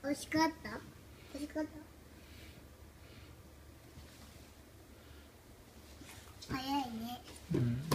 美味しかった。美味しかった。早いね。 うん。